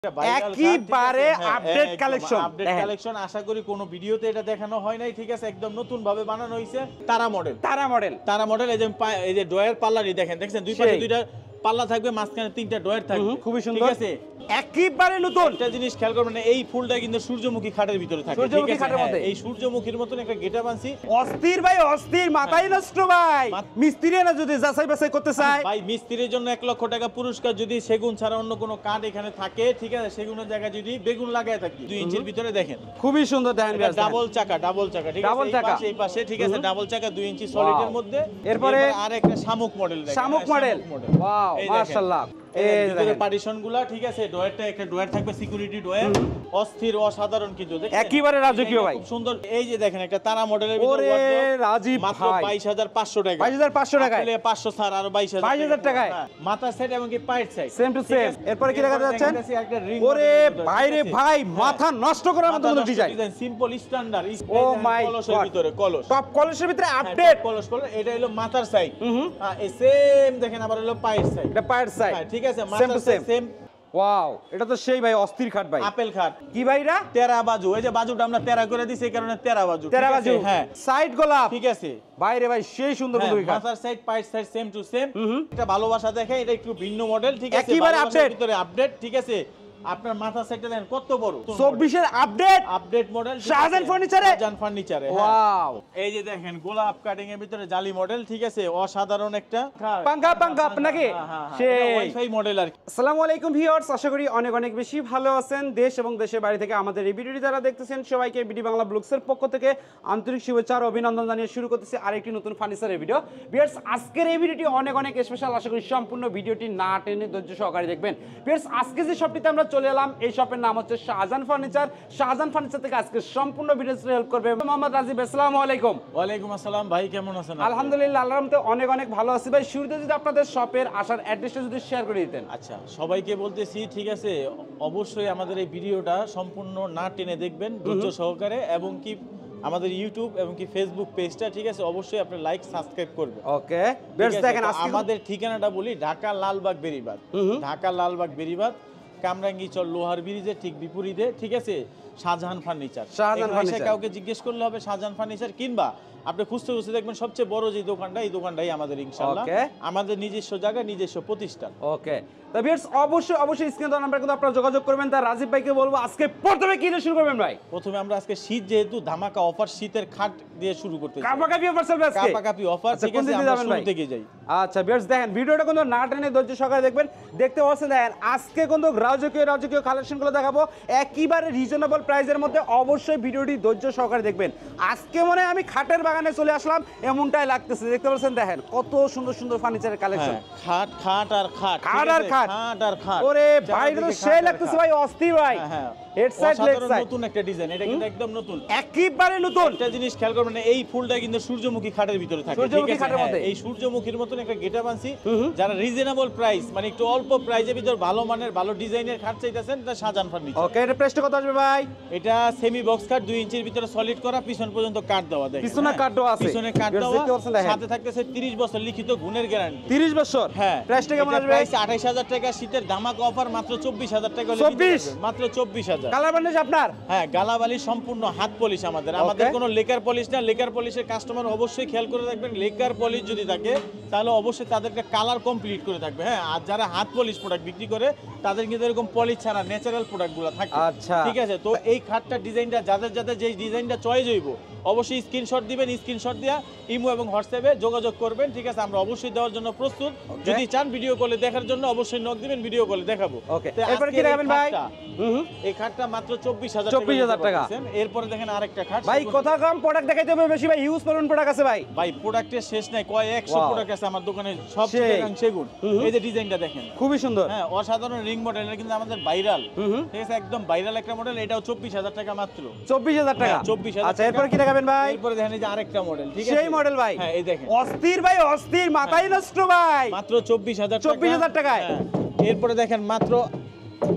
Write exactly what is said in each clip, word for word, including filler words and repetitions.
একেবারে update collection update collection আশা করি কোনো ভিডিওতে এটা দেখানো হয় নাই, ঠিক আছে? একদম নতুন ভাবে বানানো হয়েছে। তারা মডেল তারা মডেল তারা মডেল এই যে এই যে ডয়ার পাল্লারি দেখেন, দেখছেন দুই পাশে দুইটা পাল্লা থাকবে, মাঝখানে তিনটা ডয়ার থাকবে, খুবই সুন্দর, ঠিক আছে? একেবারে নতুন। একটা জিনিস খেয়াল করবেন, এই ফুলটা কিন্তু সূর্যমুখী খাটের ভিতরে থাকে, সূর্যমুখী খাটের মধ্যে এই সূর্যমুখীর মতন একটা গেটআপ আনছি। অস্থির ভাই অস্থির, মাথায় নষ্ট ভাই। মিস্ত্রি না যদি যাচাই বাছাই করতে চায় ভাই, মিস্ত্রির জন্য এক লক্ষ টাকা পুরস্কার। যদি সেগুন ছাড়া অন্য কোনো কাঠ এখানে থাকে, ঠিক আছে, সেগুনের জায়গায় যদি বেগুন লাগায় থাকি, দুই ইঞ্চির ভিতরে দেখেন খুবই সুন্দর। দেখেন ডাবল চাকা, ডাবল চাকা, ঠিক আছে? ডাবল চাকা এই পাশে, ঠিক আছে, ডাবল চাকা দুই ইঞ্চি সলিডের মধ্যে। এরপরে আর একটা শামুক মডেল দেখেন, শামুক মডেল, ওয়াও মাশাআল্লাহ। এই ভিতরে পার্টিশনগুলা, ঠিক আছে, ডয়ারটা একটা ডয়ার থাকবে, সিকিউরিটি ডয়ার, অস্থির অসাধারণ কিন্তু দেখেন, একেবারে রাজকীয় ভাই, খুব সুন্দর। এই যে দেখেন একটা তারা মডেলের ভিতরে ওরে রাজীব মাত্র ভাই বাইশ হাজার পাঁচশো টাকা, বাইশ হাজার পাঁচশো টাকায় আসলে পাঁচশো ছাড় আর বাইশ হাজার বাইশ হাজার টাকায় মাথা সেট এবং কি পাইট সাইড সেম টু সেম। এরপরে কি দেখা যাচ্ছে? ওরে ভাইরে ভাই, মাথা নষ্ট করার মতো design, simple standard. Oh my কলসের গড, ভিতরে কলস, টপ কলসের ভিতরে আপডেট কলস কলস। এটা হলো মাথার সাইড, হ্যাঁ এই সেম দেখেন। আবার হলো পায়ের সাইড, এটা পায়ের সাইড, ঠিক আছে, মাথার সাইড সেম। ওয়াও, এটা তো সেই ভাই অস্থির খাট ভাই, আপেল খাট। কি ভাইরা তেরা বাজু, এই যে বাজুটা আমরা তেরা করে দিছি, এই কারণে তেরা বাজু, তেরা বাজু, হ্যাঁ সাইড গোলাপ, ঠিক আছে বাইরে ভাই সেই সুন্দর সুন্দর খাট। মাথার সাইড পায়ের সাইড সেম টু সেম। এটা ভালোবাসা দেখে, এটা একটু ভিন্ন মডেল, ঠিক আছে, একেবারে আপডেট, ভিতরে আপডেট, ঠিক আছে। আপনার মাথা সাইডটা দেখেন কত বড়, চব্বিশ এর আপডেট, আপডেট মডেল, শাহজাহান ফার্নিচারে, শাহজাহান ফার্নিচারে। ওয়াও, এই যে দেখেন গোলাপ কাটিং এর ভিতরে জালি মডেল, ঠিক আছে, অসাধারণ একটা পাঙ্গা পাঙ্গা আপনাকে সেই ওয়াইফাই মডেল আর কি। আসসালামু আলাইকুম ভিউয়ার্স, আশা করি অনেক অনেক বেশি ভালো আছেন। দেশ এবং দেশের বাইরে থেকে আমাদের এই ভিডিওটি যারা দেখতেছেন সবাইকে বিডি বাংলা ব্লগসের পক্ষ থেকে আন্তরিক শুভেচ্ছা আর অভিনন্দন জানিয়ে শুরু করতেছি আরেকটি নতুন ফার্নিচারের ভিডিও। ভিউয়ার্স, আজকের এই ভিডিওটি অনেক অনেক স্পেশাল, আশা করি সম্পূর্ণ ভিডিওটি না টেনে ধৈর্য সহকারে দেখবেন। ভিউয়ার্স, আজকে যে শপটিতে আমরা চলে এলাম, এই শপের নাম হচ্ছে শাহজাহান ফার্নিচার। শাহজাহান ফার্নিচার থেকে আজকে সম্পূর্ণ ভিডিওটি হেল্প করবে মোহাম্মদ রাজীব। আসসালামু আলাইকুম। ওয়ালাইকুম আসসালাম ভাই, কেমন আছেন? আলহামদুলিল্লাহ, আল্লাহর রহমতে অনেক অনেক ভালো আছি ভাই। শুরুতে যদি আপনাদের শপের আসার অ্যাড্রেসটা যদি শেয়ার করে দিতেন। আচ্ছা, সবাইকে বলতেছি, ঠিক আছে, অবশ্যই আমাদের এই ভিডিওটা সম্পূর্ণ না টেনে দেখবেন ধৈর্য সহকারে, এবং কি আমাদের ইউটিউব এবং কি ফেসবুক পেজটা, ঠিক আছে, অবশ্যই আপনি লাইক সাবস্ক্রাইব করবেন। ওকে, বেশ দেখেন আমাদের ঠিকানাটা বলি, ঢাকা লালবাগ বেরিবাদ, ঢাকা লালবাগ বেরিবাদ, কামরাঙ্গি চর লোহার ব্রিজের ঠিক বিপরীতে, ঠিক আছে, শাহজাহান ফার্নিচার। শাহজাহান ফার্নিচার কাউকে জিজ্ঞেস করলে হবে শাহজাহান ফার্নিচার, কিংবা আপনি খুঁজতে খুঁজতে দেখবেন সবচেয়ে বড় যে দোকানটা, এই দোকানটাই আমাদের ইনশাআল্লাহ, আমাদের নিজস্ব জায়গা, নিজস্ব প্রতিষ্ঠান। ওকে, তো ভিউয়ার্স অবশ্যই অবশ্যই স্ক্রিনে দেওয়া নাম্বারে কিন্তু আপনারা যোগাযোগ করবেন। তার রাজীব ভাইকে বলবো আজকে প্রথমে কি দিয়ে শুরু করবেন ভাই? প্রথমে আমরা আজকে শীত যেহেতু, ধামাকা অফার, শীতের খাট দিয়ে শুরু করতে চাই। কাপাকাপি অফার চলবে আজকে, কাপাকাপি অফার, ঠিক আছে, আমরা শুরু থেকে যাই। আচ্ছা ভিউয়ার্স, দেখেন ভিডিওটা কিন্তু না টেনে ধৈর্য সহকারে দেখবেন। দেখতে পাচ্ছেন, দেখেন আজকে কিন্তু রাজকীয় রাজকীয় কালেকশনগুলো দেখাবো একেবারে রিজনেবল প্রাইসের মধ্যে। অবশ্যই ভিডিওটি ধৈর্য সহকারে দেখবেন। আজকে মনে আমি খাটের বাগানে চলে আসলাম এমনটাই লাগতেছে। দেখতে পাচ্ছেন, দেখেন কত সুন্দর সুন্দর ফার্নিচারের কালেকশন, খাট খাট আর খাট, খাট আর খাট, খাট আর খাট। ওরে ভাই, এটা তো সেই লাগতেছে ভাই, অস্থির ভাই। হ্যাঁ, হেড সাইড লেগ সাইড নতুন একটা ডিজাইন, এটা কিন্তু একদম নতুন, একেবারে নতুন। একটা জিনিস খেয়াল করবেন, এই ফুলটা কিন্তু সূর্যমুখী খাটের ভিতরে থাকে, সূর্যমুখী খাটের মধ্যে এই সূর্যমুখীর মতন একটা গেটআপ আনছি। যারা রিজনেবল প্রাইস, মানে একটু অল্প প্রাইসের ভিতর ভালো মানের ভালো ডিজাইনের খাট চাইতেছেন, তা শাহজাহান ফার্নিচার। ওকে, এটা প্রাইসটা কত আসবে ভাই? এটা সেমি বক্স কাট, দুই ইঞ্চির ভিতরে সলিড করা, পিছন পর্যন্ত কাট দেওয়া, দেখেন পিছনে কাট দেওয়া আছে, পিছনে কাট দেওয়া, সাথে থাকতেছে তিরিশ বছর লিখিত গুণের গ্যারান্টি। তিরিশ বছর, হ্যাঁ। প্রাইসটা কেমন আসবে? প্রাইস আঠাইশ হাজার টাকা, শীতের ধামাকা অফার মাত্র চব্বিশ হাজার টাকা হলে চব্বিশ, মাত্র চব্বিশ হাজার। কালার বান্ডিজ আপনার? হ্যাঁ, গালাবালি সম্পূর্ণ হাত পলিশ আমাদের, আমাদের কোনো লেকার পলিশ না। লেকার পলিশের কাস্টমার অবশ্যই খেয়াল করে রাখবেন, লেকার পলিশ যদি থাকে তাহলে অবশ্যই তাদেরকে কালার কমপ্লিট করে থাকবে। হ্যাঁ, আর যারা হাত পলিশ প্রোডাক্ট বিক্রি করে তাদের কিন্তু এরকম পলিশ ছাড়া ন্যাচারাল প্রোডাক্টগুলো থাকে। আচ্ছা, ঠিক আছে, তো এই খাটটা ডিজাইনটা যাদের যাদের যে ডিজাইনটা চয়েস হইব, অবশ্যই স্ক্রিনশট দিবেন, স্ক্রিনশট দিয়া ইমো এবং হোয়াটসঅ্যাপে যোগাযোগ করবেন, ঠিক আছে, আমরা অবশ্যই দেওয়ার জন্য প্রস্তুত। যদি চান ভিডিও কলে দেখার জন্য অবশ্যই নক দিবেন, ভিডিও কলে দেখাবো। ওকে, এরপর কি দেখাবেন ভাই? হুম, এই খাটটা মাত্র চব্বিশ হাজার চব্বিশ হাজার টাকা। এরপরে দেখেন আরেকটা খাট ভাই, কথা কম প্রোডাক্ট দেখাইতে হবে বেশি ভাই, ইউজ করুন প্রোডাক্ট আছে ভাই। ভাই প্রোডাক্টের শেষ নাই, কয় একশো প্রোডাক্ট আছে আমার দোকানে, সব চিটাগাং সেগুন। এই যে ডিজাইনটা দেখেন খুবই সুন্দর, হ্যাঁ, অসাধারণ রিং মডেল, এটা কিন্তু আমাদের ভাইরাল, ঠিক আছে, একদম ভাইরাল একটা মডেল। এটাও চব্বিশ হাজার টাকা মাত্র, চব্বিশ হাজার টাকা, চব্বিশ হাজার। আচ্ছা, এরপর কি দেখাবেন ভাই? এরপরে দেখেন এই যে আরেকটা মডেল, ঠিক আছে, সেই মডেল ভাই, হ্যাঁ এই দেখেন অস্থির ভাই, অস্থির, মাথায় নষ্ট ভাই, মাত্র চব্বিশ হাজার, চব্বিশ হাজার টাকায়। এরপরে দেখেন মাত্র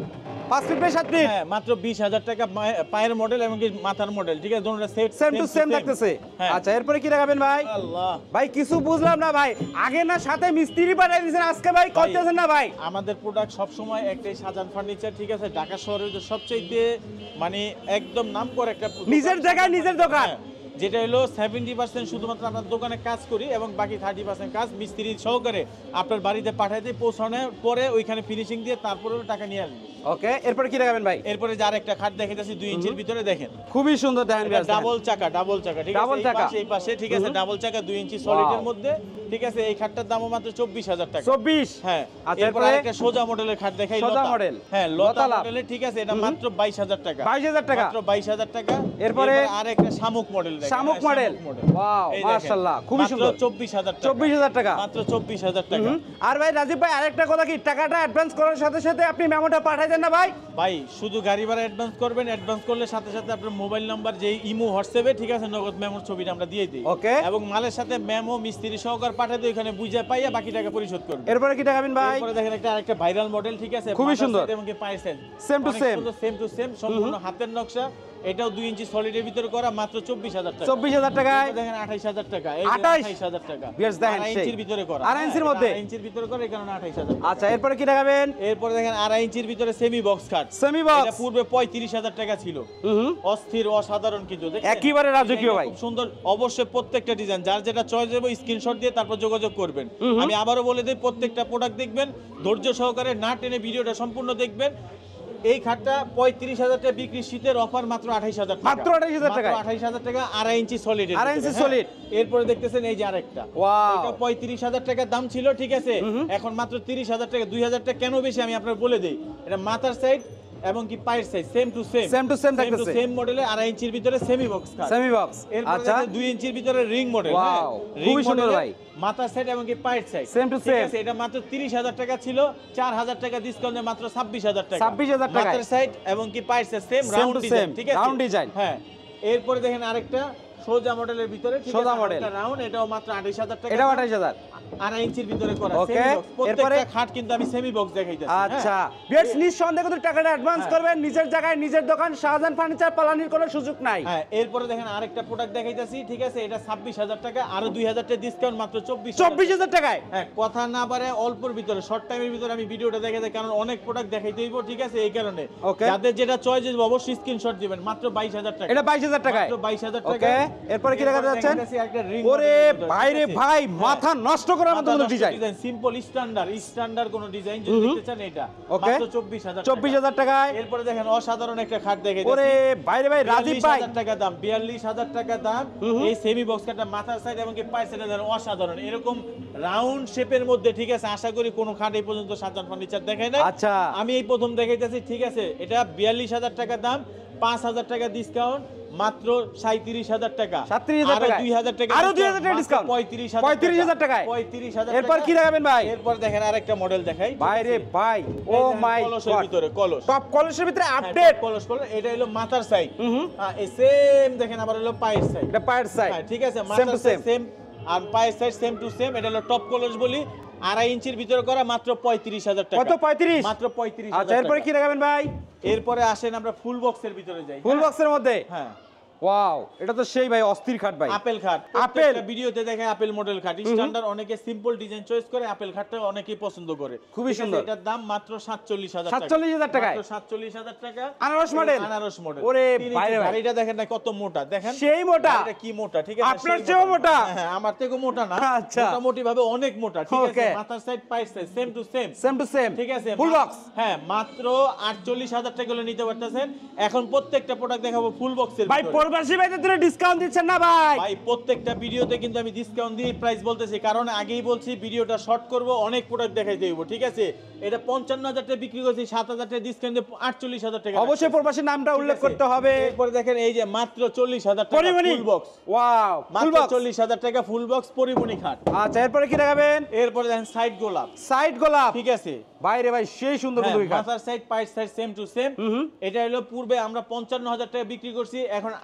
পাঁচ ফিট বাই সাত ফিট হ্যাঁ মাত্র বিশ হাজার টাকা পায়ে- পায়ের মডেল এবং কি মাথার মডেল, ঠিক আছে, দুটোটা সেট সেম টু সেম থাকতেছে। হ্যাঁ। আচ্ছা এরপরে কি দেখাবেন ভাই? আল্লাহ, ভাই কিছু বুঝলাম না ভাই, আগে না সাথে মিস্ত্রি পাঠিয়ে দিয়েছেন, আজকে ভাই ভাই, করতেছেন না ভাই? আমাদের প্রোডাক্ট সবসময় একটাই সাজান ফার্নিচার, ঠিক আছে, ঢাকা শহরের যে সবচাইতে মানে একদম নাম করে একটা দোকান। নিজের জায়গায় নিজের দোকান। হ্যাঁ, যেটা হলো সেভেন্টি পার্সেন্ট শুধুমাত্র আপনার দোকানে কাজ করি এবং বাকি থার্টি পার্সেন্ট কাজ মিস্ত্রি সহকারে আপনার বাড়িতে পাঠাই দিয়ে পৌঁছানোর পরে ওইখানে ফিনিশিং দিয়ে তারপরে টাকা নিয়ে আসবে। ওকে এরপরে কি দেখাবেন ভাই? এরপরে যার একটা খাট দেখাইতেছি দুই ইঞ্চির ভিতরে, দেখেন খুবই সুন্দর দেখেন guys, দেখেন। ডাবল চাকা, ডাবল চাকা, ঠিক আছে, Double এই চাকা। পাশে এই পাশে, ঠিক আছে, ডাবল চাকা দুই ইঞ্চি সলিডের মধ্যে, ঠিক আছে, এই খাটটার দামও মাত্র চব্বিশ হাজার টাকা। চব্বিশ। হ্যাঁ, আচ্ছা, এরপরে এরপরে? একটা সোজা মডেলের খাট দেখাই, সোজা লতা। মডেল। হ্যাঁ, লতা লতা লাভ। মডেলের, ঠিক আছে, এটা মাত্র বাইশ হাজার টাকা। বাইশ হাজার টাকা। মাত্র বাইশ হাজার টাকা। এরপরে? আর একটা শামুক মডেল দেখেন। শামুক হ্যাঁ, মডেল। ওয়াও, এই দেখেন, মাশাআল্লাহ, খুবই মাত্র সুন্দর। চব্বিশ হাজার টাকা। চব্বিশ হাজার টাকা। মাত্র চব্বিশ হাজার টাকা। হুম। আর ভাই রাজীব ভাই আরেকটা কথা কি, টাকাটা অ্যাডভান্স করার সাথে সাথে আপনি মেমোটা পাঠিয়ে দেন না ভাই? ভাই শুধু গাড়ি ভাড়া অ্যাডভান্স করবেন, অ্যাডভান্স করলে সাথে সাথে আপনার মোবাইল নাম্বার যেই ইমো হোয়াটসঅ্যাপে, ঠিক আছে, নগদ মেমোর ছবিটা আমরা দিয়ে দিই। Okay. এবং মালের সাথে মেমো মিস্ত্রি সহকার পাঠিয়ে দিই, ওখানে বুঝে পাইয়া বাকি টাকা পরিশোধ করবে। এরপরে কি দেখাবেন ভাই? এরপরে দেখেন একটা আরেকটা ভাইরাল মডেল, ঠিক আছে, খুবই মাথার সুন্দর। সাথে এবং কি পায়ের size Same to same. Same to same, সম্পূর্ণ হাতের নকশা, এটাও দুই ইঞ্চি সলিডের ভিতরে করা, মাত্র চব্বিশ হাজার টাকা। চব্বিশ হাজার টাকায়। এরপরে দেখেন আঠাইশ হাজার টাকা, এই আঠাইশ? আঠাইশ হাজার টাকা। Viewers দেখেন আড়াই সেই। ইঞ্চির ভিতরে করা, আড়াই ইঞ্চির হ্যাঁ, মধ্যে? আড়াই ইঞ্চির ভিতরে করা, এই কারণে আঠাইশ হাজার টাকা। আচ্ছা এরপরে কি দেখাবেন? এরপরে দেখেন আড়াই ইঞ্চির ভিতরে সেমি বক্স খাট। Semi box. এটা পূর্বে পঁয়ত্রিশ হাজার টাকা ছিল। হুম। অস্থির, অসাধারণ কিন্তু দেখেন? একেবারে রাজকীয় ডিজাইনটা ভাই। খুব সুন্দর, অবশ্যই প্রত্যেকটা ডিজাইন যার যেটা চয়েস হবে স্ক্রিনশট দিয়ে তারপর যোগাযোগ করবেন। আমি আবারও বলে দিই, প্রত্যেকটা প্রোডাক্ট দেখবেন ধৈর্য সহকারে, না টেনে ভিডিওটা সম্পূর্ণ দেখবেন। এই খাটটা পঁয়ত্রিশ হাজার টাকা বিক্রি, শীতের অফার মাত্র আঠাইশ হাজার টাকা। মাত্র আঠাইশ হাজার টাকায়? আঠাইশ হাজার টাকা, আড়াই ইঞ্চি সলিড। আড়াই ইঞ্চি solid। এরপরে দেখতেছেন এই যে আরেকটা, Wow। এটা পঁয়ত্রিশ হাজার টাকার দাম ছিল, ঠিক আছে, এখন মাত্র তিরিশ হাজার টাকা। দুই হাজার টাকা কেন বেশি আমি আপনার বলে দেই, এটা মাথার সাইড এবং কি পায়ের size same to same, Same to same থাকতেছে। সেম মডেলে আড়াই ইঞ্চির ভিতরে সেমি বক্স খাট। Semi box. এরপরে আচ্ছা দেখেন দুই ইঞ্চির ভিতরে রিং মডেল। Wow, খুবই সুন্দর ভাই। মাথার সাইড এবং কি পায়ের সাইড Same to ঠিক same। আছে, এটা মাত্র তিরিশ হাজার টাকা ছিল, চার হাজার টাকা ডিসকাউন্টে মাত্র ছাব্বিশ হাজার টাকা। ছাব্বিশ হাজার টাকায়। মাথার সাইড এবং কি পায়ের side same, Same round to design, same, ঠিক আছে, round design। হ্যাঁ। এরপরে দেখেন আরেকটা সোজা মডেলের ভিতরে, ঠিক আছে, সোজা model। রাউন্ড, এটাও মাত্র আঠাইশ হাজার টাকা। এটাও আঠাইশ হাজার। আড়াই ইঞ্চির ভিতরে করা Okay, সেমি বক্স। প্রত্যেকটা এরপরে? খাট কিন্তু আমি সেমি বক্স দেখাইতেছি। আচ্ছা হ্যাঁ। বিয়ার্স নিঃসন্দেহে কিন্তু টাকাটা অ্যাডভান্স হ্যাঁ। করবেন, নিজের জায়গায় নিজের দোকান, শাহজাহান ফার্নিচার পালানির কোনো সুযোগ নাই। হ্যাঁ, এরপরে দেখেন আরেকটা প্রোডাক্ট দেখাইতেছি, ঠিক আছে, এটা ছাব্বিশ হাজার টাকা, আরো দুই হাজার টাকা ডিসকাউন্ট, মাত্র চব্বিশ চব্বিশ হাজার টাকায়। হ্যাঁ, কথা না পারে অল্পর ভিতরে, শর্ট টাইমের ভিতরে আমি ভিডিওটা দেখে দেয়, কারণ অনেক প্রোডাক্ট দেখাইতে হইব, ঠিক আছে, এই কারণে Okay। যাদের যেটা চয়েস অবশ্যই স্ক্রিনশট দিবেন, মাত্র বাইশ হাজার টাকা। এটা বাইশ হাজার টাকায়। মাত্র বাইশ হাজার টাকা। ওকে এরপরে কি দেখা যাচ্ছেন? দেখাইতেছি একটা ring ওরে model ভিতরে, বাইরে ঠিক আছে? ভাই হ্যাঁ। মাথা নষ্ট করার মতো কোনো ডিজাইন। সিম্পল স্ট্যান্ডার্ড স্ট্যান্ডার্ড কোন ডিজাইন যদি দেখতে চান, এটা ওকে মাত্র চব্বিশ হাজার চব্বিশ হাজার টাকায়। এরপরে দেখেন অসাধারণ একটা খাট দেখাইতেছি। ওরে বাইরে ভাই রাজীব ভাই বিয়াল্লিশ হাজার টাকা দাম, বিয়াল্লিশ হাজার টাকা দাম। এই সেমি বক্স কাটা মাথার সাইড এবং কি পায়ের সাইডে দেখেন অসাধারণ, এরকম রাউন্ড শেপের মধ্যে, ঠিক আছে, আশা করি কোনো খাট এই পর্যন্ত শাহজাহান ফার্নিচার দেখায় না। আচ্ছা। আমি এই প্রথম দেখাইতেছি, ঠিক আছে, এটা বিয়াল্লিশ হাজার টাকা দাম, পাঁচ হাজার টাকা ডিসকাউন্ট, মাত্র সাঁইত্রিশ হাজার টাকা। সাঁইত্রিশ হাজার আরো টাকায়। দুই হাজার টাকা আরো দুই discount, হাজার টাকা মাত্র discount। পঁয়ত্রিশ হাজার পঁয়ত্রিশ হাজার টাকায়। পঁয়ত্রিশ হাজার এরপর টাকা। কি দেখাবেন ভাই? এরপর দেখেন আরেকটা মডেল দেখাই, ঠিক বাইরে আছে? ভাই ও এই দেখেন মাই কলসের গড, ভিতরে কলস। টপ কলসের ভিতরে হ্যাঁ, আপডেট। top কলস কলস, এটা হলো মাথার সাইড। হুম। হ্যাঁ, এই সেম দেখেন, আবার হলো পায়ের সাইড। এটা পায়ের সাইড। হ্যাঁ, ঠিক আছে, সেম মাথার টু সাইড সেম। সেম আর পায়ের সাইড সেম টু সেম। এটা হলো টপ কলস বলি, আড়াই ইঞ্চির ভিতরে করা, মাত্র পঁয়ত্রিশ হাজার টাকা। কত পঁয়ত্রিশ? মাত্র পঁয়ত্রিশ আচ্ছা হাজার এরপরে টাকা। কি দেখাবেন ভাই? এরপরে আসেন আমরা ফুল বক্সের ভিতরে যাই। ফুল হ্যাঁ? বক্সের মধ্যে হ্যাঁ, ওয়াও, এটা তো সেই ভাই অস্থির খাট ভাই। আপেল খাট। আপেল। আপেল ভিডিওতে দেখে আপেল মডেল খাট স্ট্যান্ডার্ড, অনেকে সিম্পল ডিজাইন চয়েস করে, আপেল খাটটা অনেকেই পছন্দ করে। খুবই ঠিক আছে, সুন্দর। এটার দাম মাত্র সাতচল্লিশ হাজার টাকা। সাতচল্লিশ হাজার টাকায়? মাত্র সাতচল্লিশ হাজার টাকা। আনারস মডেল? আনারস মডেল। ওরে তিন ইঞ্চি বাইরে ভাই। গাড়িটা দেখেন না কত মোটা, দেখেন সেই মোটা? গাড়িটা কি মোটা, ঠিক আছে, আপনার সেই চেয়েও মোটা? হ্যাঁ, আমার থেকেও মোটা না, আচ্ছা। মোটামুটি ভাবে অনেক মোটা, ঠিক আছে, Okay। মাথার সাইড পায়ের side same to same. Same to same ঠিক আছে, ফুল মা- বক্স। হ্যাঁ, মাত্র আটচল্লিশ হাজার টাকা হলে নিতে পারতেছেন। এখন প্রত্যেকটা প্রোডাক্ট দেখাবো ফুল বক্সের ভাই প্রবাসী ভাইদের জন্য ডিসকাউন্ট দিচ্ছেন না ভাই? ভাই প্রত্যেকটা ভিডিওতে কিন্তু আমি ডিসকাউন্ট দিয়ে প্রাইস বলতেছি, কারণ আগেই বলছি ভিডিওটা শর্ট করব, অনেক প্রোডাক্ট দেখাই দেব, ঠিক আছে। এটা পঞ্চান্ন হাজার টাকা বিক্রি করছি, সাত হাজার টাকা ডিসকাউন্ট দিয়ে আটচল্লিশ হাজার টাকা। অবশ্যই প্রবাসীর নামটা উল্লেখ করতে হবে। এরপরে দেখেন এই যে মাত্র চল্লিশ হাজার টাকা পরিমণি ফুল বক্স। ওয়াও ফুল মাত্র বক্স। চল্লিশ হাজার টাকা ফুল বক্স পরিমণি খাট। আচ্ছা এরপরে কি দেখাবেন? এরপরে দেখেন সাইড গোলাপ, সাইড গোলাপ। ঠিক আছে, বাইরে ভাই সেই সুন্দর হ্যাঁ, কিন্তু এই খাট। মাথার সাইড পায়ের সাইড সেম টু সেম। এটা হলো পূর্বে আমরা পঞ্চান্ন হাজার টাকা বিক্রি করছি, এখন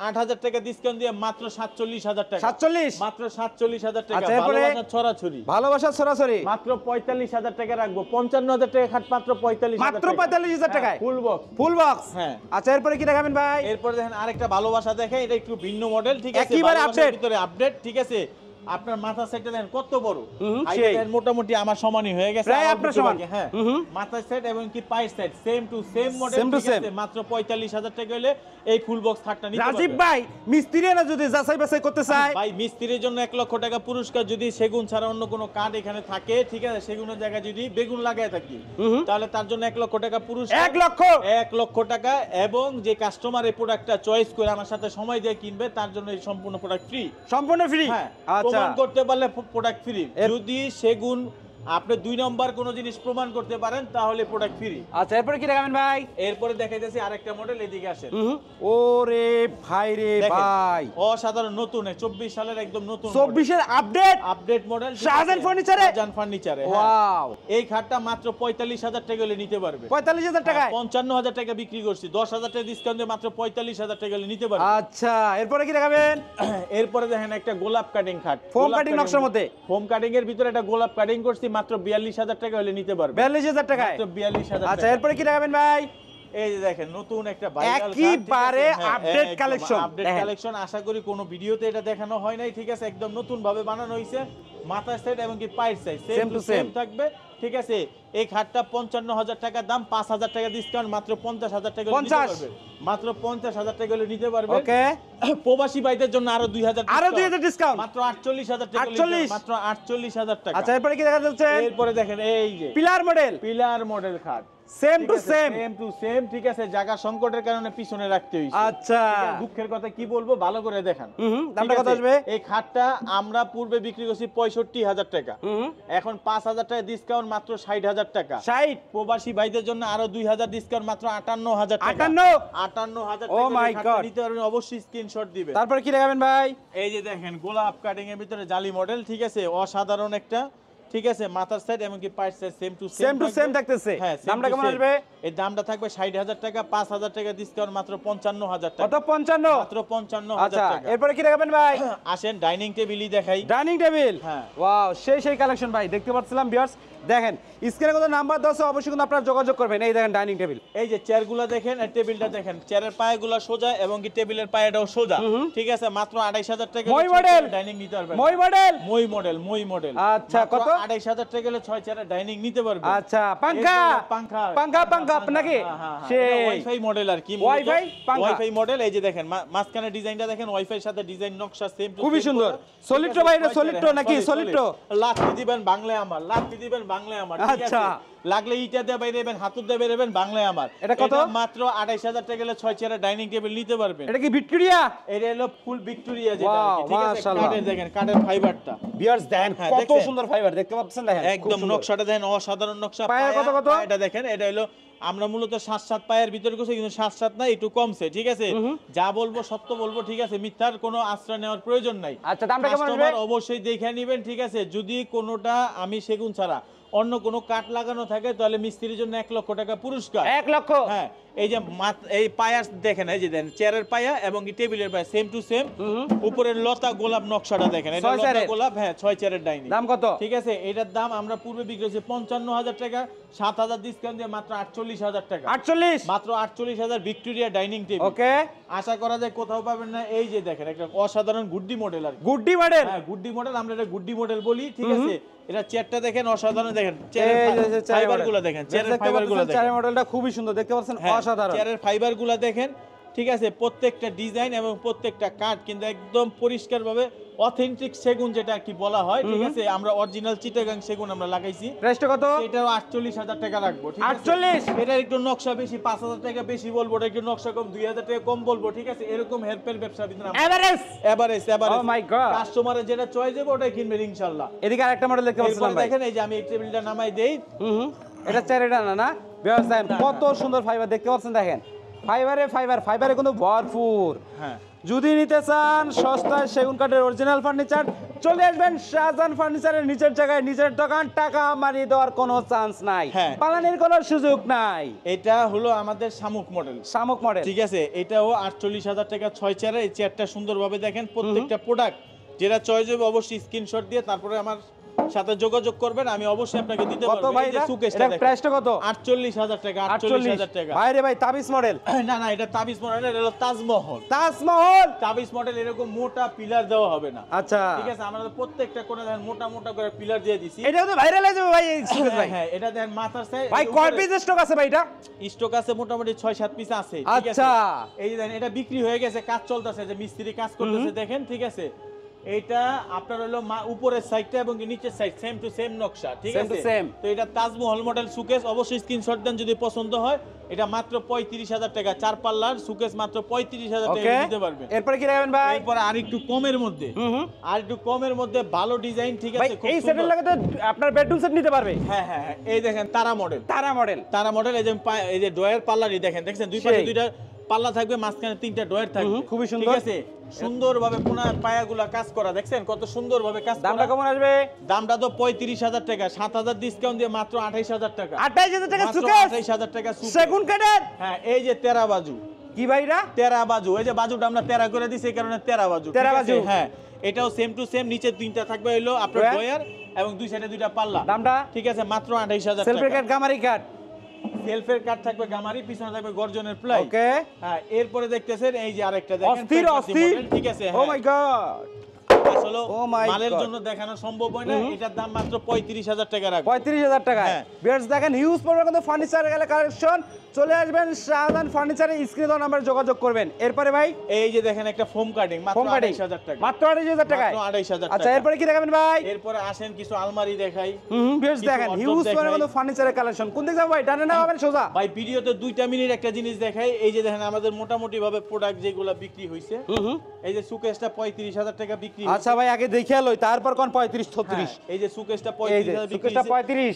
আট হাজার টাকা ডিসকাউন্ট দিয়ে মাত্র সাতচল্লিশ হাজার টাকা। সাতচল্লিশ মাত্র সাতচল্লিশ হাজার টাকা। আচ্ছা, এরপরে ভালোবাসা ছড়াছড়ি ভালোবাসা ছড়াছড়ি মাত্র পঁয়তাল্লিশ হাজার টাকা রাখবো। পঞ্চান্ন হাজার টাকা খাট মাত্র পঁয়তাল্লিশ মাত্র পঁয়তাল্লিশ হাজার টাকায় ফুল বক্স। Full box. হ্যাঁ। আচ্ছা, এরপরে কি দেখাবেন ভাই? এরপরে দেখেন আরেকটা ভালোবাসা দেখেন, এটা একটু ভিন্ন মডেল, ঠিক আছে, একেবারে ভালোবাসার update। ভিতরে আপডেট, ঠিক আছে। আপনার মাথা সেটটা দেখেন কত বড়, হুম, হাইট সেই। দেখেন মোটামুটি আমার সমানই হয়ে গেছে, প্রায় আমার আপনার দুটো সমান। বাকি, হ্যাঁ। হুম, হুম। মাথা সেট এবং কি পায়ের set same to same model, Same to ঠিক আছে, same। মাত্র পঁয়তাল্লিশ হাজার টাকা হলে এই ফুল বক্স থার্ডটা নিতে পারবেন। রাজীব ভাই, মিস্ত্রি না যদি যাচাই বাছাই করতে চায়, ভাই মিস্ত্রির জন্য এক লক্ষ টাকা পুরস্কার, যদি সেগুন ছাড়া অন্য কোনো কাঠ এখানে থাকে, ঠিক আছে, সেগুনের জায়গায় যদি বেগুন লাগায় থাকি তাহলে তার জন্য এক লক্ষ টাকা পুরস্কার। এক লক্ষ এক লক্ষ টাকা, এবং যে কাস্টমার এই প্রোডাক্টটা চয়েস করে আমার সাথে সময় দিয়ে কিনবে তার জন্য এই সম্পূর্ণ প্রোডাক্ট ফ্রি। সম্পূর্ণ ফ্রি। হ্যাঁ, আচ্ছা, প্রমাণ করতে পারলে প্রোডাক্ট ফ্রি। এর- যদি সেগুন আপনি দুই নম্বর কোনো জিনিস প্রমাণ করতে পারেন তাহলে প্রোডাক্ট ফ্রি। আচ্ছা, এরপরে কি দেখাবেন ভাই? এরপরে দেখাইতেছি আরেকটা মডেল, এদিকে আসেন। হুম, ওরে ভাই রে দেখেন, ভাই, অসাধারণ নতুন চব্বিশ সালের একদম নতুন চব্বিশের আপডেট আপডেট মডেল, শাহজাহান ফার্নিচারে? শাহজাহান ফার্নিচারে, হ্যাঁ। ওয়াও, এই খাটটা মাত্র পঁয়তাল্লিশ হাজার টাকা হলে নিতে পারবে। পঁয়তাল্লিশ হাজার টাকায়। পঞ্চান্ন হাজার টাকা বিক্রি করছি, দশ হাজার টাকা ডিসকাউন্ট দিয়ে মাত্র পঁয়তাল্লিশ হাজার টাকা হলে নিতে পারবে। আচ্ছা, এরপরে কি দেখাবেন? এরপরে দেখেন একটা গোলাপ কাটিং খাট, Foam cutting নকশার মধ্যে। ফোম কাটিং এর ভিতরে একটা গোলাপ কাটিং করছি, মাত্র বিয়াল্লিশ হাজার টাকা হলে নিতে পারবে। বিয়াল্লিশ হাজার টাকায়। মাত্র বিয়াল্লিশ হাজার আচ্ছা, টাকা। এরপরে কি দেখাবেন ভাই? এই যে দেখেন নতুন একটা ভাইরাল একেবারে update collection, আপডেট দেখেন। কালেকশন। আশা করি কোনো ভিডিওতে এটা দেখানো হয় নাই, ঠিক আছে, একদম নতুন ভাবে বানানো হয়েছে। মাথার সেট এবং কি পায়ের size same Same to to same same। থাকবে, ঠিক আছে। এই খাটটা পঞ্চান্ন হাজার টাকা দাম, পাঁচ হাজার টাকা ডিসকাউন্ট, মাত্র পঞ্চাশ হাজার টাকা হলে নিতে পঞ্চাশ? পারবে। মাত্র পঞ্চাশ হাজার টাকা হলে নিতে পারবে। ওকে, প্রবাসী ভাইদের জন্য আরো দুই হাজার আরো দুই হাজার ডিসকাউন্ট। মাত্র আটচল্লিশ হাজার টাকা হলে নিতে আটচল্লিশ? পারবে। মাত্র আটচল্লিশ হাজার টাকা। আচ্ছা, এরপরে কি দেখা যাচ্ছে? এরপরে দেখেন এই যে পিলার মডেল, পিলার মডেল খাট, same to same. Same to same, ঠিক আছে, জায়গা সংকটের কারণে পিছনে রাখতে হইছে। আচ্ছা, ঠিক আছে, দুঃখের কথা কি বলবো, ভালো করে দেখান। হুম, ঠিক দামটা কত আছে? আসবে? এই খাটটা আমরা পূর্বে বিক্রি করছি পঁয়ষট্টি হাজার টাকা, হুম, এখন পাঁচ হাজার টাকা ডিসকাউন্ট, মাত্র ষাট হাজার টাকা। ষাট? প্রবাসী ভাইদের জন্য আরো দুই হাজার ডিসকাউন্ট, মাত্র আটান্ন হাজার টাকা। আটান্ন? আটান্ন হাজার Oh টাকা my এই খাটটা God! নিতে পারবেন, অবশ্যই স্ক্রিনশট দিবেন। তারপরে কি দেখাবেন ভাই? এই যে দেখেন গোলাপ কাটিং এর ভিতরে জালি মডেল, ঠিক আছে, অসাধারণ একটা, ঠিক আছে, মাথার সাইড এবং কি পায়ের side same to same same to same থাকতেছে। হ্যাঁ, same দামটা to কেমন same। আসবে? এই দামটা থাকবে ষাট হাজার টাকা, পাঁচ হাজার টাকা ডিসকাউন্ট, মাত্র পঞ্চান্ন হাজার কত? টাকা। পঞ্চান্ন? মাত্র পঞ্চান্ন আচ্ছা, হাজার টাকা। এরপরে কি দেখাবেন ভাই? আসেন ডাইনিং টেবিলই দেখাই। Dining table. হ্যাঁ। ওয়াও, সেই সেই কালেকশন ভাই, দেখতে পাচ্ছিলাম ভিউয়ার্স। দেখেন স্ক্রিনে কত নাম্বার দেওয়া আছে, অবশ্যই কিন্তু আপনারা যোগাযোগ করবেন। এই দেখেন ডাইনিং টেবিল, এই যে চেয়ারগুলো দেখেন আর টেবিলটা দেখেন, চেয়ারের পায়াগুলো সোজা এবং কি টেবিলের পায়াটাও সোজা, ঠিক আছে, মাত্র আড়াইশ হাজার টাকা মই মডেল। ডাইনিং নিতে পারবেন। মই মডেল। মই মডেল, মই মডেল। আচ্ছা, কত? আড়াইশ হাজার টাকা হলে ছয় চেয়ারের ডাইনিং নিতে পারবেন। আচ্ছা, পাঙ্খা। এরপরে পাঙ্খা পাঙ্খা, পাঙ্খা নাকি? সেই ওয়াইফাই মডেল আর কি, Wi-Fi পাঙ্খা। Wifi model. এই যে দেখেন মা- মাঝখানে ডিজাইনটা দেখেন, ওয়াইফাই সাথে ডিজাইন নকশা সেম টু খুবই সুন্দর। Solid to বাইরে, solid to নাকি? Solid to? লাত্তি দিবেন বাংলায় আমার, লাত্তি দিবেন বাংলায় আমার, ঠিক আছে, আচ্ছা। লাগলে ইটা দিয়ে বাইরে দেবেন, হাতুর দিয়ে বাইরে দেবেন, বাংলায় আমার। এটা কত? মাত্র আড়াইশ হাজার টাকা গেলে ছয় চেয়ারের ডাইনিং টেবিল নিতে পারবেন। এটা কি ভিক্টোরিয়া? এটা হলো ফুল ভিক্টোরিয়া যেটা আর কি, Wow, ঠিক আছে, মাশাআল্লাহ। কাঠের দেখেন, কাঠের ফাইবারটা ভিউয়ার্স দেখেন হ্যাঁ, কত দেখছেন? সুন্দর ফাইবার, দেখতে পাচ্ছেন? দেখেন একদম খুব সুন্দর। নকশাটা দেখেন, অসাধারণ নকশা। পায়া কত কত? এটা দেখেন, এটা হলো আমরা মূলত সাত সাত পায়ের ভিতরে করছি, কিন্তু সাত সাত না, একটু কমছে, ঠিক আছে। যা বলবো সত্য বলবো, ঠিক আছে, মিথ্যার কোনো আশ্রয় নেওয়ার প্রয়োজন নাই। আচ্ছা, দামটা কেমন আসবে? কাস্টমার অবশ্যই দেখে নেবেন, ঠিক আছে। যদি কোনোটা আমি সেগুন ছাড়া অন্য কোনো কাঠ লাগানো থাকে তাহলে মিস্ত্রির জন্য এক লক্ষ টাকা পুরস্কার। এক লক্ষ? হ্যাঁ, এই যে মাত- এই পায়া দেখেন, এই যে দেন চেয়ারের পায়া এবং কি টেবিলের পায়া সেম টু সেম। উপরের লতা গোলাপ নকশাটা দেখেন, এটা ছয় লতা চেয়ারের? গোলাপ, হ্যাঁ, ছয় চেয়ারের ডাইনিং। দাম কত? ঠিক আছে, এটার দাম আমরা পূর্বে বিক্রি করেছি পঞ্চান্ন হাজার টাকা, সাত হাজার ডিসকাউন্ট দিয়ে মাত্র আটচল্লিশ হাজার টাকা। আটচল্লিশ? মাত্র আটচল্লিশ হাজার ভিক্টোরিয়া ডাইনিং টেবিল। ওকে, আশা করা যায় কোথাও পাবেন না। এই যে দেখেন একটা অসাধারণ গুড্ডি মডেল আর কি। গুড্ডি মডেল। হ্যাঁ, গুড্ডি মডেল, আমরা এটা গুড্ডি মডেল বলি, ঠিক আছে। এটা চেয়ারটা দেখেন, অসাধারণ দেখেন, এই চেয়ারের যে যে চেয়ারের ফাইবার মডেল। গুলো দেখেন, চেয়ারের দেখতে ফাইবার গুলো পাচ্ছেন, দেখেন, চেয়ারের মডেলটা খুবই সুন্দর, দেখতে পাচ্ছেন? হ্যাঁ, অসাধারণ। চেয়ারের ফাইবার গুলো দেখেন, ঠিক আছে, প্রত্যেকটা ডিজাইন এবং প্রত্যেকটা কাঠ কিন্তু একদম পরিষ্কার ভাবে অথেন্টিক সেগুন যেটা কি বলা হয়, ঠিক আছে। আমরা অরিজিনাল চিটাগাং সেগুন আমরা লাগাইছি। প্রাইসটা কত? এটাও আটচল্লিশ হাজার টাকা রাখবো, ঠিক আছে। আটচল্লিশ? এটার একটু নকশা বেশি, পাঁচ হাজার টাকা বেশি বলবো, এটা একটু নকশা কম, দুই হাজার টাকা কম বলবো, ঠিক আছে। এরকম হেল্পের ব্যবসা ভিতরে এভারেজ? এভারেজ এভারেজ Oh my God! কাস্টমারের যেটা চয়েস হবে ওটাই কিনবে ইনশাআল্লাহ। এদিকে আরেকটা মডেল দেখতে পাচ্ছিলাম এরপর ভাই। দেখেন, এই যে আমি এই টেবিলটা নামাই দেই, হুম হুম, এটা চেয়ারটা না না ভিউয়ার্স দেখেন না, কত সুন্দর ফাইবার, দেখতে পাচ্ছেন? দেখেন ফাইবারে ফাইবার, ফাইবারে কিন্তু ভরপুর। হ্যাঁ, যদি নিতে চান সস্তায় সেগুন কাঠের অরিজিনাল ফার্নিচার চলে আসবেন শাহজাহান ফার্নিচারের নিচের জায়গায় নিজের দোকান, টাকা মারিয়ে দেওয়ার কোনো চান্স নাই, হ্যাঁ। পালানির কোনো সুযোগ নাই। এটা হলো আমাদের শামুক মডেল, শামুক মডেল, ঠিক আছে। এটাও আটচল্লিশ হাজার টাকা ছয় চেয়ারের। এই চেয়ারটা সুন্দরভাবে দেখেন, প্রত্যেকটা প্রোডাক্ট যেটা চয়েস হবে অবশ্যই স্ক্রিনশট দিয়ে তারপরে আমার সাথে যোগাযোগ করবেন, আমি অবশ্যই আপনাকে দিতে কত পারবো। ভাই এই যে এটা? সুকেশটা এটা দেখেন, প্রাইসটা কত? আটচল্লিশ হাজার টাকা, আটচল্লিশ হাজার টাকা। ভাই রে ভাই তাবিজ মডেল, না না, এটা তাবিজ মডেল, এটা হলো তাজমহল। তাজমহল তাবিজ মডেল এরকম মোটা পিলার দেওয়া হবে না, আচ্ছা ঠিক আছে। আমরা তো প্রত্যেকটা কোণে দেখেন মোটা মোটা করে পিলার দিয়ে দিছি। এটাও তো ভাইরাল হয়ে যাবে ভাই এই সুকেশ ভাই। হ্যাঁ, এটা দেখেন মাথার সাইড ভাই কয় পিস স্টক আছে ভাই এটা? স্টক আছে মোটামুটি ছয় সাত পিস আছে, ঠিক আছে। আচ্ছা। এই যে দেখেন এটা বিক্রি হয়ে গেছে, কাজ চলতেছে, যে মিস্ত্রি কাজ করতেছে দেখেন, ঠিক আছে। এইটা আপনার হলো মা- উপরের সাইডটা এবং নিচের সাইড সেম টু সেম নকশা, ঠিক Same to আছে। same। তো এটা তাজমহল মডেল সুকেস, অবশ্যই স্ক্রিনশট দেন যদি পছন্দ হয়। এটা মাত্র পঁয়ত্রিশ হাজার টাকা, চার পাল্লার সুকেস মাত্র পঁয়ত্রিশ হাজার টাকা ওকে, দিতে পারবেন। এরপরে কি রাখবেন ভাই? এরপরে আর একটু কমের মধ্যে, হুম হুম। আর একটু কমের মধ্যে ভালো ডিজাইন, ঠিক ভাই আছে, খুব এই সুন্দর। সেটের লাগে তো আপনার বেডরুম সেট নিতে পারবে। হ্যাঁ হ্যাঁ হ্যাঁ, এই দেখেন তারা মডেল, তারা মডেল, তারা মডেল। এই যে পা- এই যে ডয়ার পাল্লারই দেখেন, দেখছেন দুই পাশে সেই। দুইটা পাল্লা থাকবে, মাঝখানে তিনটা ডয়ার থাকবে, হুম, খুবই সুন্দর। ঠিক আছে। সুন্দরভাবে কোনার পায়াগুলা কাজ করা, দেখছেন কত সুন্দরভাবে কাজ দামটা করা। কেমন আসবে? দামটা তো পঁয়ত্রিশ হাজার টাকা, সাত হাজার ডিসকাউন্ট দিয়ে মাত্র আঠাইশ হাজার টাকা, আঠাইশ হাজার টাকা মাত্র সুকেশ, আঠাইশ হাজার টাকা সুকেশ। সেগুন কাঠের। হ্যাঁ, এই যে তেরা বাজু, কি ভাইরা? তেরা বাজু, এই যে বাজুটা আমরা তেরা করে দিছি, এই কারণে তেরা বাজু, ঠিক তেরা আছে? বাজু। হ্যাঁ, এটাও সেম টু সেম, নিচে তিনটা থাকবে হলো আপনার ডয়ার। ডয়ার এবং দুই সাইডে দুইটা পাল্লা, দামটা? ঠিক আছে, মাত্র আঠাইশ হাজার সেলফের টাকা। কাঠ, গামারি কাঠ। সেলফের কাঠ থাকবে গামারি, পিছনে থাকবে গর্জনের প্লাই। ওকে, হ্যাঁ, এরপরে দেখতেছেন এই যে আরেকটা দেখেন, অস্থির fantasy অস্থির। model, ঠিক আছে। ও হ্যাঁ, মাই গড, আসলে Oh my মালের God. জন্য দেখানো সম্ভব হয় না, এটার দাম মাত্র পঁয়ত্রিশ হাজার টাকা রাখবো। পঁয়ত্রিশ হাজার টাকা। হ্যাঁ। বিয়ার্স দেখেন হিউজ পরিমাণ কিন্তু ফার্নিচার গেলে কালেকশন, চলে আসবেন শাহজাহান ফার্নিচারে, স্ক্রিনে দেওয়া নাম্বারে যোগাযোগ করবেন। এরপরে ভাই এই যে দেখেন একটা ফোম কাটিং, মাত্র ফোম কাটিং আঠাইশ হাজার টাকা, মাত্র আঠাইশ হাজার টাকায়। মাত্র আঠাইশ হাজার আচ্ছা টাকা। এরপরে কি দেখাবেন ভাই? এরপরে আসেন কিছু আলমারি দেখাই। হুম বিয়ার্স কিছু দেখেন wardrobe হিউজ পরিমাণ দেখাই। কিন্তু ফার্নিচারের কালেকশন। কোন দিকে যাবো ভাই, ডানে না হবে সোজা? ভাই ভিডিওতে দুইটা মিনিট একটা জিনিস দেখাই। এই যে দেখেন আমাদের মোটামুটি ভাবে প্রোডাক্ট যেগুলো বিক্রি হইছে, হুম হুম। এই যে সুকেসটা পঁয়ত্রিশ হাজার টাকা বিক্রি হইছে। আচ্ছা ভাই আগে দেখে লই, তারপর কোন পঁয়ত্রিশ ছত্রিশ। হ্যাঁ, এই যে সুকেসটা এই পঁয়ত্রিশ যে হাজার বিক্রি সুকেশটা হইছে। পঁয়ত্রিশ,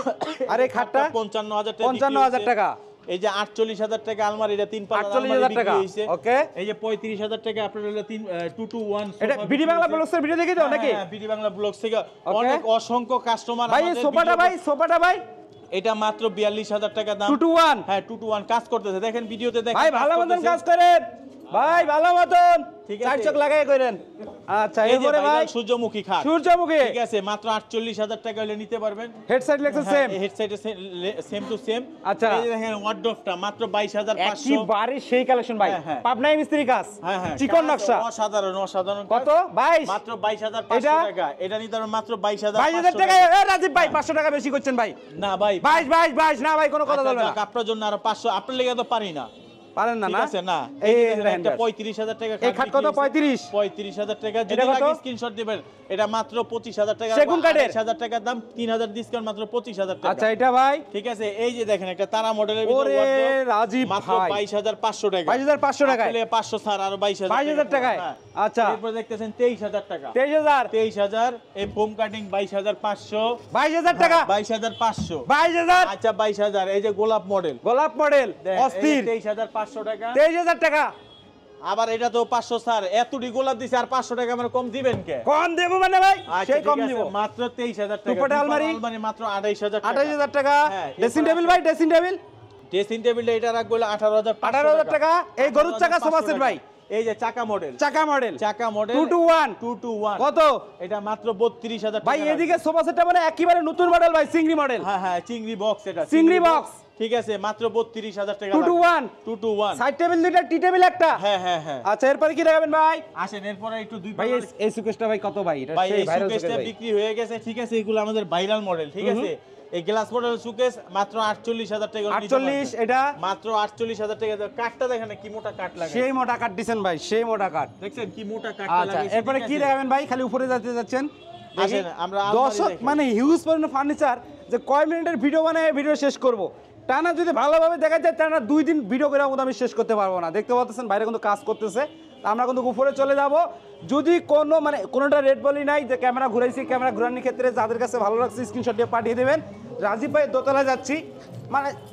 আর এই খাটটা পঞ্চান্ন হাজার টাকা, পঞ্চান্ন হাজার টাকা। এই যে আটচল্লিশ হাজার টাকা আলমারি, এটা তিন পাল্লা আটচল্লিশ আলমারি হাজার বিক্রি টাকা। হইছে। ওকে, এই যে পঁয়ত্রিশ হাজার টাকা আপনার হলো তিন টু টু ওয়ান। এটা বিডি বাংলা ব্লগসের ভিডিও দেখে দাও নাকি? হ্যাঁ, বিডি বাংলা ব্লগ থেকে Okay. অনেক অসংখ্য কাস্টমার ভাই এই সোফাটা ভাই, সোফাটা ভাই এটা মাত্র বিয়াল্লিশ হাজার টাকা দাম। Two two one. হ্যাঁ, টু টু ওয়ান কাজ করতেছে, দেখেন ভিডিওতে দেখেন ভাই ভালো মতন কাজ করেন ভাই, ভালো মতন ঠিক চার আছে। চোখ লাগাই করেন। আচ্ছা এই যে এরপরে ভাই ভাইরাল সূর্যমুখী খাট, সূর্যমুখী ঠিক আছে, মাত্র আটচল্লিশ হাজার টাকা হলে নিতে পারবেন। Headset Lexus same. হেডসেটে সেম টু সেম। আচ্ছা। এই যে দেখেন ওয়ার্ডরোবটা মাত্র বাইশ হাজার পাঁচশো। একেবারে সেই কালেকশন ভাই, হ্যাঁ, হ্যাঁ। পাবনাই মিস্ত্রি কাজ, হ্যাঁ হ্যাঁ, চিকন কাজ নকশা। অসাধারণ অসাধারণ কত? কাজ। বাইশ। মাত্র বাইশ হাজার পাঁচশো এটা? টাকা। এটা নিতে পারবেন মাত্র বাইশ হাজার বাইশ হাজার পাঁচশো টাকা। টাকা। এ রাজীব ভাই পাঁচশো টাকা বেশি করছেন ভাই। না ভাই, বাইশ বাইশ বাইশ না ভাই, কোনো কথা আচ্ছা, বলবে না। যাক, আপনার জন্য আরো পাঁচশো, আপনার লেগে তো পারি না, পারেন না ঠিক না? আছে না। এই এই যে দেখেন দেখেন একটা guys। পঁয়ত্রিশ হাজার টাকা এই খাট কত? পঁয়ত্রিশ? পঁয়ত্রিশ হাজার টাকা। যদি এটা কত? লাগে স্ক্রিনশট দিবেন। এটা মাত্র পঁচিশ হাজার টাকা, সেগুন কাঠের? আঠাশ হাজার টাকার দাম, তিন হাজার ডিসকাউন্ট, মাত্র পঁচিশ হাজার টাকা। আচ্ছা এটা ভাই ঠিক আছে। এই যে দেখেন একটা তারা মডেলের ওরে রাজীব মাত্র ভাই, বাইশ হাজার পাঁচশো টাকা। বাইশ হাজার পাঁচশো টাকায়? আসলে পাঁচশো ছাড় আরো বাইশ হাজার বাইশ হাজার টাকায়? হ্যাঁ। আচ্ছা এরপর দেখতেছেন তেইশ হাজার টাকা, তেইশ হাজার তেইশ হাজার। এই ফোম কাটিং বাইশ হাজার পাঁচশো, বাইশ হাজার টাকা, বাইশ হাজার পাঁচশো। বাইশ হাজার। আচ্ছা বাইশ হাজার। এই যে গোলাপ মডেল, গোলাপ মডেল অস্থির, তেইশ হাজার পাঁচশো টাকা। তেইশ হাজার টাকা। আবার এটা তো পাঁচশো ছাড়, এতটি গোলাপ দিছে আর পাঁচশো টাকা মানে কম দিবেন কে? কম দেবো মানে ভাই, আচ্ছা, সেই ঠিক কম আছে, দিব। মাত্র তেইশ হাজার টাকা। দুপাটা আলমারি? আলমারি মাত্র আঠাইশ হাজার টাকা। আঠাশ হাজার টাকা। হ্যাঁ, ড্রেসিং এরপর টেবিল আছে- ভাই, ড্রেসিং টেবিল ড্রেসিং টেবিলটা এটা রাখবো হলো আঠারো হাজার আঠারো হাজার টাকা। এই গরুর চাকা সোফা সেট ভাই, এই যে চাকা মডেল, চাকা মডেল চাকা model two two one. Two two one. কত এটা মাত্র বত্রিশ হাজার ভাই? টাকা। এদিকে সোফা সেটটা মানে একেবারে নতুন মডেল ভাই, চিংড়ি মডেল, হ্যাঁ হ্যাঁ, চিংড়ি বক্স। এটা চিংড়ি box। ঠিক আছে, মাত্র বত্রিশ হাজার টাকা। Two two one. Two two one. Side table দুইটা, টি টেবিল একটা। হ্যাঁ হ্যাঁ হ্যাঁ। আচ্ছা এরপরে কি দেখাবেন ভাই? আসেন এরপরে একটু দুই ভাই পাল্লার- এই- এই সুকেশটা ভাই কত ভাই? এটা ভাই সেই এই ভাইরাল সুকেশ সুকেসটা ভাই। বিক্রি হয়ে গেছে, ঠিক আছে। এগুলো আমাদের ভাইরাল মডেল, ঠিক আছে। এই গ্লাস মডেল সুকেস মাত্র আটচল্লিশ হাজার টাকা। আটচল্লিশ, এটা মাত্র আটচল্লিশ হাজার টাকা। কাঠটা দেখেন না কি মোটা কাঠ লাগে, সেই মোটা কাট দিছেন ভাই, সেই মোটা কাট। দেখছেন কি মোটা কাঠ আচ্ছা লাগে। এরপরে কি দেখাবেন ভাই? খালি উপরে যেতে যাচ্ছেন। আসেন আমরা আলমারি দর্শক দেখাই। মানে হিউজ পরিমাণ ফার্নিচার, যে কয় মিনিটের ভিডিও বানায় ভিডিও শেষ করব। টানা যদি ভালোভাবে দেখা যায় টানা দুই দিন ভিডিও করে মতো আমি শেষ করতে পারবো না। দেখতে পাচ্ছেন বাইরে কিন্তু কাজ করতেছে, তা আমরা কিন্তু উপরে চলে যাব। যদি কোনো মানে কোনোটা রেড বলি নাই যে ক্যামেরা ঘুরাইছি, ক্যামেরা ঘুরানোর ক্ষেত্রে যাদের কাছে ভালো লাগছে স্ক্রিনশট দিয়ে পাঠিয়ে দেবেন। রাজীব ভাই দোতলা যাচ্ছি, মানে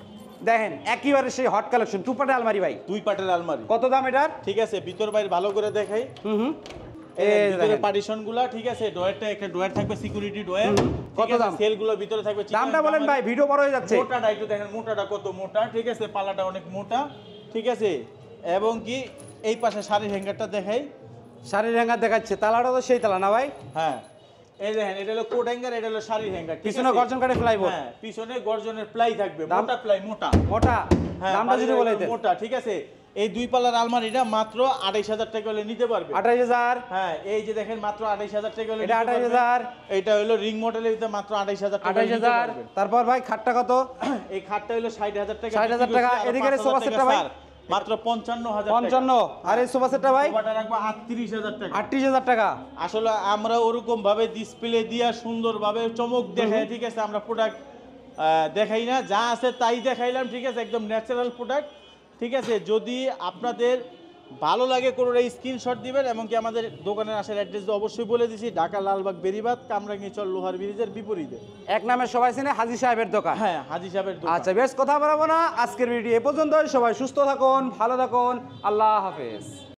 দেখেন একেবারে সেই হট কালেকশন টু পাটের আলমারি ভাই, দুই পাটের আলমারি। কত দাম এটার? ঠিক আছে, ভিতর বাইরে ভালো করে দেখাই। হুম হুম এই এই ভিতরে দেখেন। পার্টিশন গুলা, ঠিক আছে, ডয়ারটা একটা ডয়ার থাকবে, সিকিউরিটি ডয়ার। কত দাম? সেল গুলো ভিতরে থাকবে। দামটা বলেন ভাই, ভিডিও বড় হয়ে যাচ্ছে। মোটাটা একটু দেখেন, মোটাটা কত মোটা, ঠিক আছে, পাল্লাটা অনেক মোটা, ঠিক আছে। এবং কি এই পাশে শাড়ির হ্যাঙ্গারটা দেখাই। শাড়ির হ্যাঙ্গার দেখাচ্ছে, তালাটা তো সেই তালা না ভাই? হ্যাঁ, এই দেখেন, এটা হলো কোট হ্যাঙ্গার, এটা হলো শাড়ির হ্যাঙ্গার। পিছনে গর্জন কাটে ফ্লাইবোর্ড। হ্যাঁ, পিছনে গর্জনের প্লাই থাকবে, দাম? মোটা প্লাই, মোটা। মোটা, হ্যাঁ, দামটা যদি বলে দেন। মোটা, ঠিক আছে। এই দুই পাল্লার আলমারিটা মাত্র আড়াইশ হাজার টাকা হলে নিতে পারবে। আঠাইশ হাজার। হ্যাঁ, এই যে দেখেন মাত্র আড়াইশ হাজার টাকা হলে এটা নিতে আঠাইশ পারবে। হাজার। এটা হলো রিং মডেলের ভিতরে মাত্র আড়াইশ হাজার টাকা আঠাইশ নিতে হাজার। পারবেন। তারপর ভাই খাটটা কত? এই খাটটা হলো ষাট হাজার টাকা। ষাট হাজার বিক্রি টাকা। করছি, আরো এদিকে পাঁচ হাজার সোফা টাকা সেটটা ভাই? ছাড়। মাত্র পঞ্চান্ন হাজার টাকা। পঞ্চান্ন। আর এই সোফা সেটটা ভাই? সোফাটা রাখবো আটত্রিশ হাজার টাকা। আটত্রিশ হাজার টাকা। আসলে আমরা ওরকম ভাবে ডিসপ্লে দিয়া সুন্দরভাবে চমক দেখাই, ঠিক আছে, আমরা প্রোডাক্ট দেখাই না, যা আছে তাই দেখাইলাম, ঠিক আছে, একদম ন্যাচারাল প্রোডাক্ট, ঠিক আছে। যদি আপনাদের ভালো লাগে কোনো স্ক্রিনশট দিবেন, এমনকি আমাদের দোকানের আসার অ্যাড্রেস অবশ্যই বলে দিছি, ঢাকা লালবাগ বেরিবাদ কামরাঙ্গীরচর লোহার ব্রিজের বিপরীতে। এক নামে সবাই চেনে, হাজী সাহেবের দোকান। হ্যাঁ, হাজী সাহেবের দোকান। আচ্ছা বেশ, কথা বলবো না, আজকের ভিডিও এ পর্যন্তই। সবাই সুস্থ থাকুন, ভালো থাকুন, আল্লাহ হাফেজ।